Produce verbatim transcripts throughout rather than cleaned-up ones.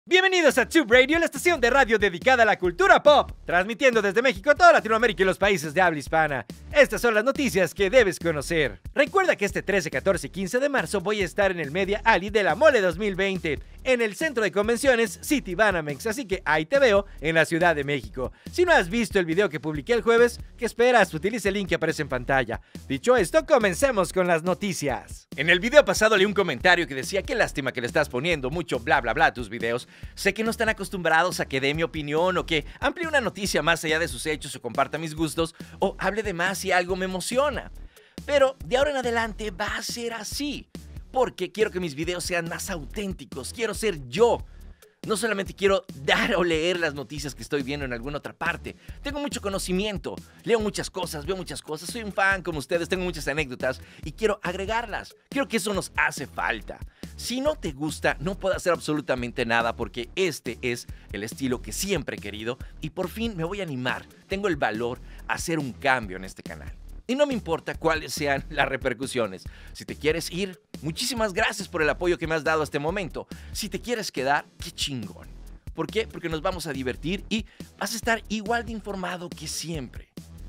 Bienvenidos a Tube Radio, la estación de radio dedicada a la cultura pop, transmitiendo desde México, toda Latinoamérica y los países de habla hispana. Estas son las noticias que debes conocer. Recuerda que este trece, catorce y quince de marzo voy a estar en el Media Alley de la Mole dos mil veinte, en el centro de convenciones City Banamex, así que ahí te veo en la Ciudad de México. Si no has visto el video que publiqué el jueves, ¿qué esperas? Utiliza el link que aparece en pantalla. Dicho esto, comencemos con las noticias. En el video pasado leí un comentario que decía: qué lástima que le estás poniendo mucho bla bla bla a tus videos. Sé que no están acostumbrados a que dé mi opinión o que amplíe una noticia más allá de sus hechos o comparta mis gustos o hable de más si algo me emociona. Pero de ahora en adelante va a ser así, porque quiero que mis videos sean más auténticos, quiero ser yo. No solamente quiero dar o leer las noticias que estoy viendo en alguna otra parte. Tengo mucho conocimiento, leo muchas cosas, veo muchas cosas, soy un fan como ustedes, tengo muchas anécdotas y quiero agregarlas. Creo que eso nos hace falta. Si no te gusta, no puedo hacer absolutamente nada porque este es el estilo que siempre he querido y por fin me voy a animar. Tengo el valor a hacer un cambio en este canal. Y no me importa cuáles sean las repercusiones. Si te quieres ir, muchísimas gracias por el apoyo que me has dado hasta este momento. Si te quieres quedar, qué chingón. ¿Por qué? Porque nos vamos a divertir y vas a estar igual de informado que siempre.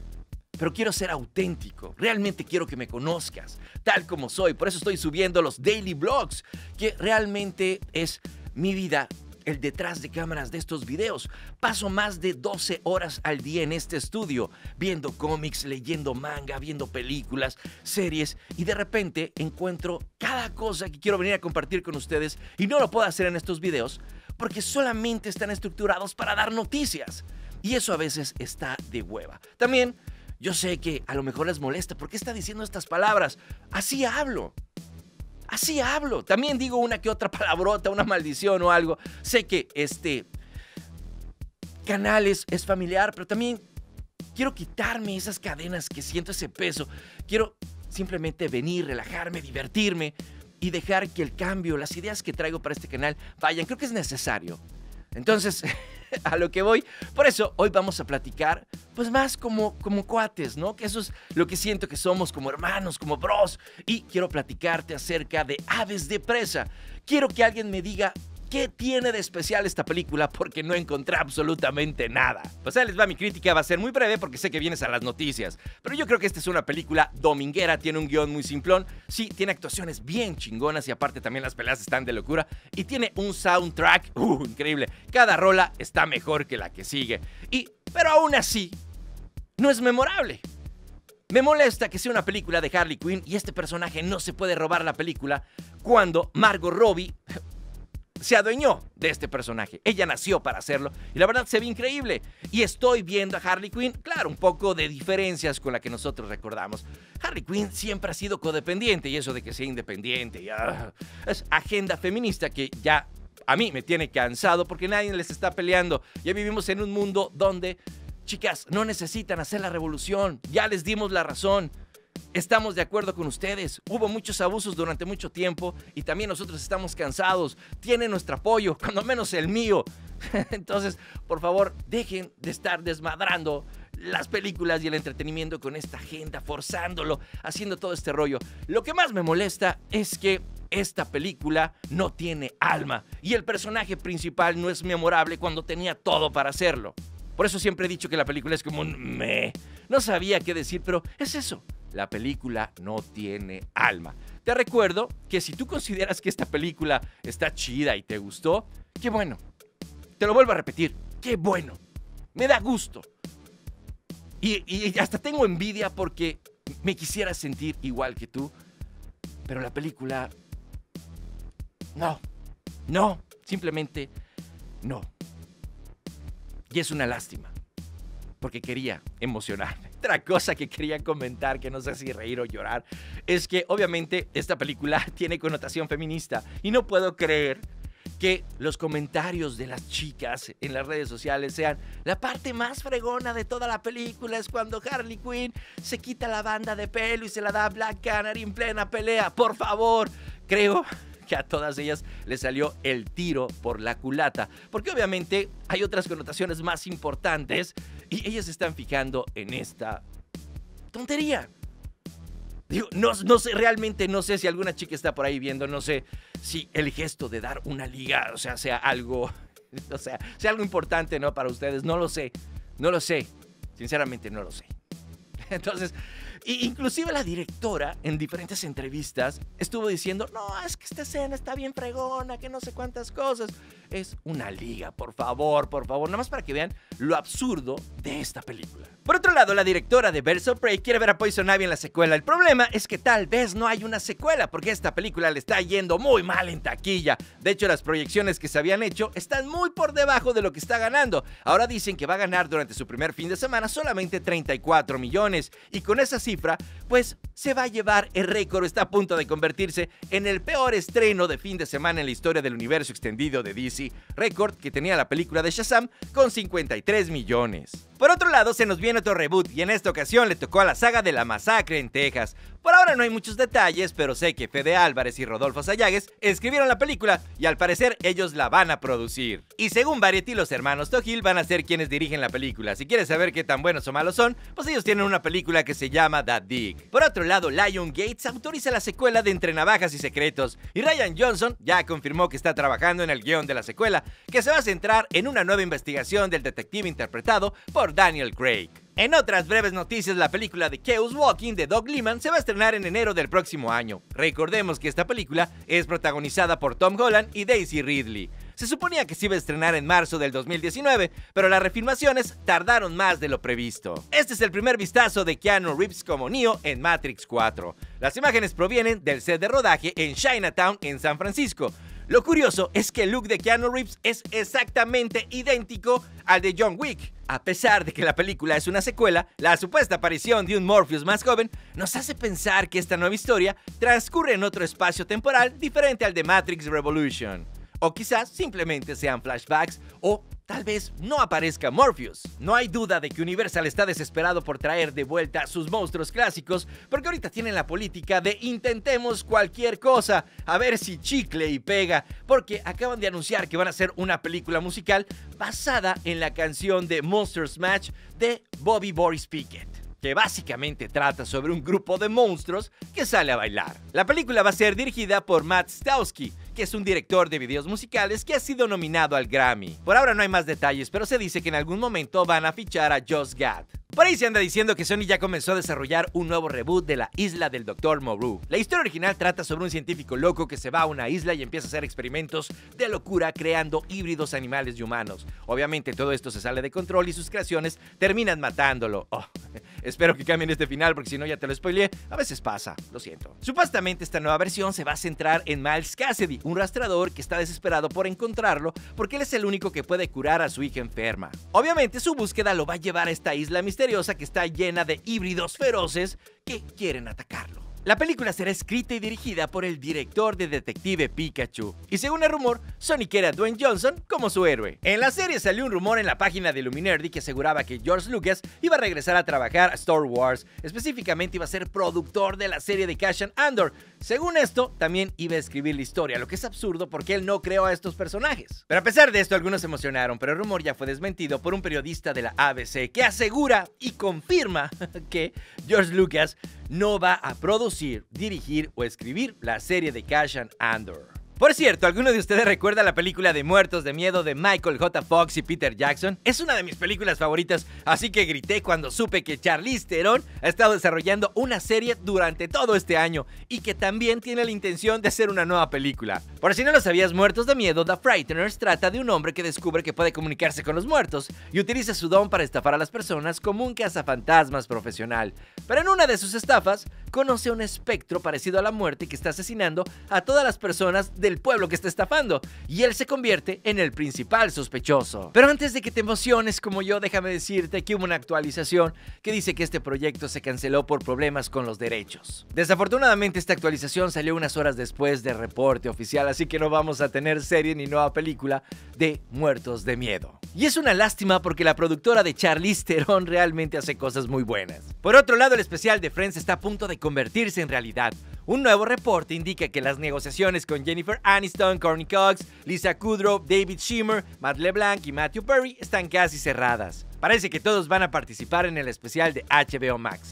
Pero quiero ser auténtico, realmente quiero que me conozcas, tal como soy. Por eso estoy subiendo los daily vlogs, que realmente es mi vida. El detrás de cámaras de estos videos. Paso más de doce horas al día en este estudio, viendo cómics, leyendo manga, viendo películas, series, y de repente encuentro cada cosa que quiero venir a compartir con ustedes y no lo puedo hacer en estos videos porque solamente están estructurados para dar noticias. Y eso a veces está de hueva. También yo sé que a lo mejor les molesta. ¿Por qué está diciendo estas palabras? Así hablo. Así hablo. También digo una que otra palabrota, una maldición o algo. Sé que este canal es, es familiar, pero también quiero quitarme esas cadenas que siento, ese peso. Quiero simplemente venir, relajarme, divertirme y dejar que el cambio, las ideas que traigo para este canal vayan. Creo que es necesario. Entonces, a lo que voy. Por eso, hoy vamos a platicar, pues más como, como cuates, ¿no? Que eso es lo que siento que somos, como hermanos, como bros. Y quiero platicarte acerca de Aves de Presa. Quiero que alguien me diga qué tiene de especial esta película, porque no encontré absolutamente nada. Pues ahí les va mi crítica, va a ser muy breve porque sé que vienes a las noticias. Pero yo creo que esta es una película dominguera, tiene un guión muy simplón. Sí, tiene actuaciones bien chingonas y aparte también las peleas están de locura. Y tiene un soundtrack, uh, increíble. Cada rola está mejor que la que sigue. Y, pero aún así, no es memorable. Me molesta que sea una película de Harley Quinn y este personaje no se puede robar la película cuando Margot Robbie se adueñó de este personaje. Ella nació para hacerlo y la verdad se ve increíble. Y estoy viendo a Harley Quinn, claro, un poco de diferencias con la que nosotros recordamos. Harley Quinn siempre ha sido codependiente y eso de que sea independiente y, uh, es agenda feminista que ya a mí me tiene cansado porque nadie les está peleando. Ya vivimos en un mundo donde, chicas, no necesitan hacer la revolución. Ya les dimos la razón. Estamos de acuerdo con ustedes. Hubo muchos abusos durante mucho tiempo y también nosotros estamos cansados. Tienen nuestro apoyo, cuando menos el mío. Entonces, por favor, dejen de estar desmadrando las películas y el entretenimiento con esta agenda, forzándolo, haciendo todo este rollo. Lo que más me molesta es que esta película no tiene alma y el personaje principal no es memorable cuando tenía todo para hacerlo. Por eso siempre he dicho que la película es como un meh. No sabía qué decir, pero es eso. La película no tiene alma. Te recuerdo que si tú consideras que esta película está chida y te gustó, qué bueno. Te lo vuelvo a repetir, qué bueno. Me da gusto. Y, y hasta tengo envidia porque me quisiera sentir igual que tú. Pero la película, no, no, simplemente no. Y es una lástima, porque quería emocionarme. Otra cosa que quería comentar, que no sé si reír o llorar, es que obviamente esta película tiene connotación feminista y no puedo creer que los comentarios de las chicas en las redes sociales sean la parte más fregona de toda la película es cuando Harley Quinn se quita la banda de pelo y se la da a Black Canary en plena pelea. Por favor, creo que a todas ellas les salió el tiro por la culata, porque obviamente hay otras connotaciones más importantes y ellas se están fijando en esta tontería. Digo, no, no sé, realmente no sé si alguna chica está por ahí viendo, no sé si el gesto de dar una liga, o sea, sea algo, o sea, sea algo importante, ¿no? Para ustedes, no lo sé, no lo sé, sinceramente no lo sé. Entonces, inclusive la directora en diferentes entrevistas estuvo diciendo, no, es que esta escena está bien fregona, que no sé cuántas cosas. Es una liga, por favor, por favor, nada más para que vean lo absurdo de esta película. Por otro lado, la directora de Birds of Prey quiere ver a Poison Ivy en la secuela. El problema es que tal vez no hay una secuela, porque esta película le está yendo muy mal en taquilla. De hecho, las proyecciones que se habían hecho están muy por debajo de lo que está ganando. Ahora dicen que va a ganar durante su primer fin de semana solamente treinta y cuatro millones. Y con esa cifra, pues se va a llevar el récord. Está a punto de convertirse en el peor estreno de fin de semana en la historia del universo extendido de D C. Récord que tenía la película de Shazam con cincuenta y tres millones. Por otro lado, se nos viene otro reboot y en esta ocasión le tocó a la saga de la masacre en Texas. Por ahora no hay muchos detalles, pero sé que Fede Álvarez y Rodolfo Sayagues escribieron la película y al parecer ellos la van a producir. Y según Variety, los hermanos Tohill van a ser quienes dirigen la película. Si quieres saber qué tan buenos o malos son, pues ellos tienen una película que se llama That Dig. Por otro lado, Lionsgate autoriza la secuela de Entre Navajas y Secretos y Rian Johnson ya confirmó que está trabajando en el guión de la secuela, que se va a centrar en una nueva investigación del detective interpretado por Daniel Craig. En otras breves noticias, la película de Chaos Walking de Doug Liman se va a estrenar en enero del próximo año. Recordemos que esta película es protagonizada por Tom Holland y Daisy Ridley. Se suponía que se iba a estrenar en marzo del dos mil diecinueve, pero las refilmaciones tardaron más de lo previsto. Este es el primer vistazo de Keanu Reeves como Neo en Matrix cuatro. Las imágenes provienen del set de rodaje en Chinatown, en San Francisco. Lo curioso es que el look de Keanu Reeves es exactamente idéntico al de John Wick. A pesar de que la película es una secuela, la supuesta aparición de un Morpheus más joven nos hace pensar que esta nueva historia transcurre en otro espacio temporal diferente al de Matrix Revolution. O quizás simplemente sean flashbacks o tal vez no aparezca Morpheus. No hay duda de que Universal está desesperado por traer de vuelta sus monstruos clásicos, porque ahorita tienen la política de intentemos cualquier cosa, a ver si chicle y pega, porque acaban de anunciar que van a hacer una película musical basada en la canción de Monster Smash de Bobby Boris Pickett, que básicamente trata sobre un grupo de monstruos que sale a bailar. La película va a ser dirigida por Matt Stawski, que es un director de videos musicales que ha sido nominado al Grammy. Por ahora no hay más detalles, pero se dice que en algún momento van a fichar a Josh Gad. Por ahí se anda diciendo que Sony ya comenzó a desarrollar un nuevo reboot de La Isla del doctor Moreau. La historia original trata sobre un científico loco que se va a una isla y empieza a hacer experimentos de locura creando híbridos animales y humanos. Obviamente todo esto se sale de control y sus creaciones terminan matándolo. Oh, espero que cambien este final porque si no ya te lo spoileé. A veces pasa, lo siento. Supuestamente esta nueva versión se va a centrar en Miles Cassidy, un rastreador que está desesperado por encontrarlo porque él es el único que puede curar a su hija enferma. Obviamente su búsqueda lo va a llevar a esta isla misteriosa que está llena de híbridos feroces que quieren atacarlo. La película será escrita y dirigida por el director de Detective Pikachu, y según el rumor, Sony quiere a Dwayne Johnson como su héroe. En la serie salió un rumor en la página de Luminerdi que aseguraba que George Lucas iba a regresar a trabajar a Star Wars, específicamente iba a ser productor de la serie de Cassian Andor. Según esto, también iba a escribir la historia, lo que es absurdo porque él no creó a estos personajes. Pero a pesar de esto, algunos se emocionaron, pero el rumor ya fue desmentido por un periodista de la A B C que asegura y confirma que George Lucas no va a producir, dirigir o escribir la serie de Cassian Andor. Por cierto, ¿alguno de ustedes recuerda la película de Muertos de Miedo de Michael J. Fox y Peter Jackson? Es una de mis películas favoritas, así que grité cuando supe que Charlize Theron ha estado desarrollando una serie durante todo este año y que también tiene la intención de hacer una nueva película. Por si no lo sabías, Muertos de Miedo, The Frighteners, trata de un hombre que descubre que puede comunicarse con los muertos y utiliza su don para estafar a las personas como un cazafantasmas profesional. Pero en una de sus estafas, conoce a un espectro parecido a la muerte que está asesinando a todas las personas del pueblo que está estafando, y él se convierte en el principal sospechoso. Pero antes de que te emociones como yo, déjame decirte que hubo una actualización que dice que este proyecto se canceló por problemas con los derechos. Desafortunadamente esta actualización salió unas horas después del reporte oficial, así que no vamos a tener serie ni nueva película de Muertos de Miedo. Y es una lástima porque la productora de Charlize Theron realmente hace cosas muy buenas. Por otro lado, el especial de Friends está a punto de convertirse en realidad. Un nuevo reporte indica que las negociaciones con Jennifer Aniston, Courtney Cox, Lisa Kudrow, David Schwimmer, Matt LeBlanc y Matthew Perry están casi cerradas. Parece que todos van a participar en el especial de H B O Max.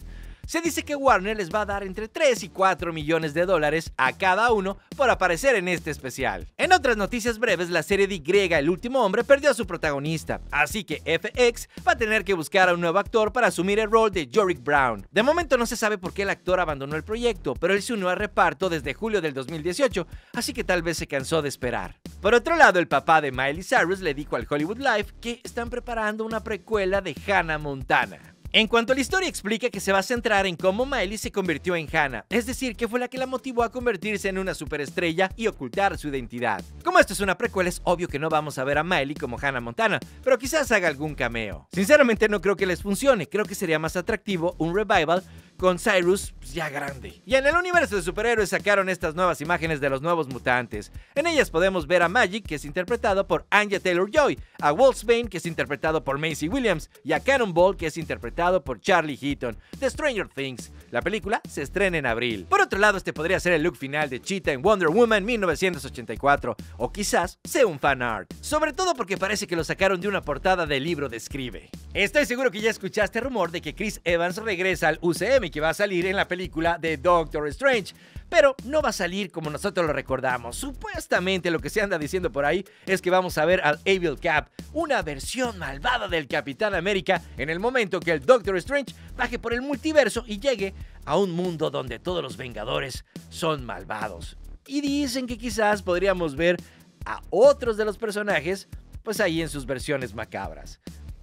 Se dice que Warner les va a dar entre tres y cuatro millones de dólares a cada uno por aparecer en este especial. En otras noticias breves, la serie de Y, El último hombre, perdió a su protagonista, así que F X va a tener que buscar a un nuevo actor para asumir el rol de Yorick Brown. De momento no se sabe por qué el actor abandonó el proyecto, pero él se unió al reparto desde julio del dos mil dieciocho, así que tal vez se cansó de esperar. Por otro lado, el papá de Miley Cyrus le dijo al Hollywood Life que están preparando una precuela de Hannah Montana. En cuanto a la historia, explica que se va a centrar en cómo Miley se convirtió en Hannah, es decir, que fue la que la motivó a convertirse en una superestrella y ocultar su identidad. Como esto es una precuela, es obvio que no vamos a ver a Miley como Hannah Montana, pero quizás haga algún cameo. Sinceramente no creo que les funcione, creo que sería más atractivo un revival con Cyrus ya grande. Y en el universo de superhéroes sacaron estas nuevas imágenes de los nuevos mutantes. En ellas podemos ver a Magic, que es interpretado por Anya Taylor-Joy, a Wolfsbane, que es interpretado por Maisie Williams, y a Cannonball, que es interpretado por Charlie Heaton, de Stranger Things. La película se estrena en abril. Por otro lado, este podría ser el look final de Cheetah en Wonder Woman mil novecientos ochenta y cuatro, o quizás sea un fan art. Sobre todo porque parece que lo sacaron de una portada del libro de Escribe. Estoy seguro que ya escuchaste el rumor de que Chris Evans regresa al U C M y que va a salir en la película de Doctor Strange, pero no va a salir como nosotros lo recordamos. Supuestamente lo que se anda diciendo por ahí es que vamos a ver al Evil Cap, una versión malvada del Capitán América, en el momento que el Doctor Strange baje por el multiverso y llegue a un mundo donde todos los Vengadores son malvados. Y dicen que quizás podríamos ver a otros de los personajes pues ahí en sus versiones macabras.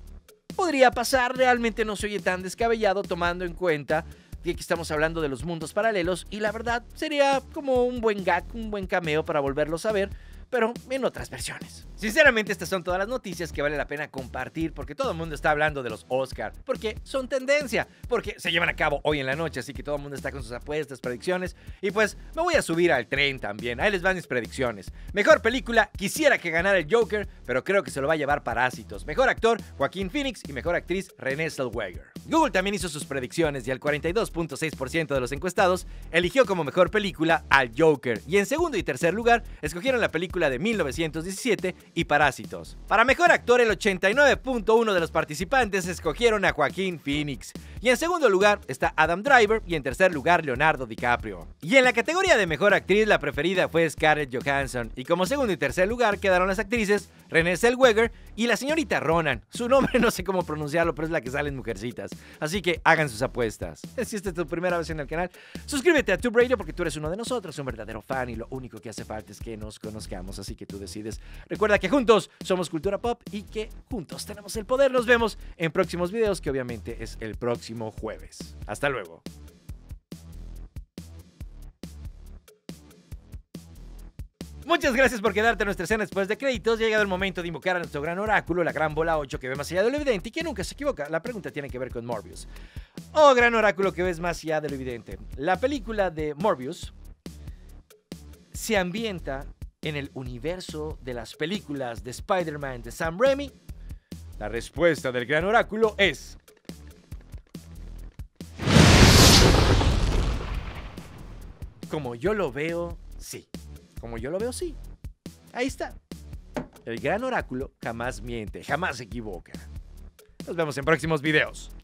Podría pasar, realmente no se oye tan descabellado tomando en cuenta que aquí estamos hablando de los mundos paralelos y la verdad sería como un buen gag, un buen cameo para volverlos a ver, pero en otras versiones. Sinceramente, estas son todas las noticias que vale la pena compartir porque todo el mundo está hablando de los Oscar, porque son tendencia, porque se llevan a cabo hoy en la noche, así que todo el mundo está con sus apuestas, predicciones, y pues me voy a subir al tren también. Ahí les van mis predicciones. Mejor película, quisiera que ganara el Joker, pero creo que se lo va a llevar Parásitos. Mejor actor, Joaquín Phoenix, y mejor actriz, Renée Zellweger. Google también hizo sus predicciones y el cuarenta y dos punto seis por ciento de los encuestados eligió como mejor película al Joker, y en segundo y tercer lugar escogieron la película de mil novecientos diecisiete y Parásitos. Para mejor actor, el ochenta y nueve punto uno por ciento de los participantes escogieron a Joaquín Phoenix, y en segundo lugar está Adam Driver, y en tercer lugar Leonardo DiCaprio. Y en la categoría de mejor actriz, la preferida fue Scarlett Johansson, y como segundo y tercer lugar quedaron las actrices Renée Zellweger y la señorita Ronan. Su nombre no sé cómo pronunciarlo, pero es la que sale en Mujercitas, así que hagan sus apuestas. Si esta es tu primera vez en el canal, suscríbete a Tube Radio porque tú eres uno de nosotros, un verdadero fan, y lo único que hace falta es que nos conozcamos, así que tú decides. Recuerda que juntos somos Cultura Pop y que juntos tenemos el poder. Nos vemos en próximos videos, que obviamente es el próximo jueves. Hasta luego. Muchas gracias por quedarte en nuestra escena después de créditos. Ya ha llegado el momento de invocar a nuestro gran oráculo, la gran bola ocho que ve más allá de lo evidente y que nunca se equivoca. La pregunta tiene que ver con Morbius. Oh, gran oráculo que ves más allá de lo evidente. La película de Morbius se ambienta en el universo de las películas de Spider-Man de Sam Raimi. La respuesta del gran oráculo es... como yo lo veo, sí. Como yo lo veo, sí. Ahí está. El gran oráculo jamás miente, jamás se equivoca. Nos vemos en próximos videos.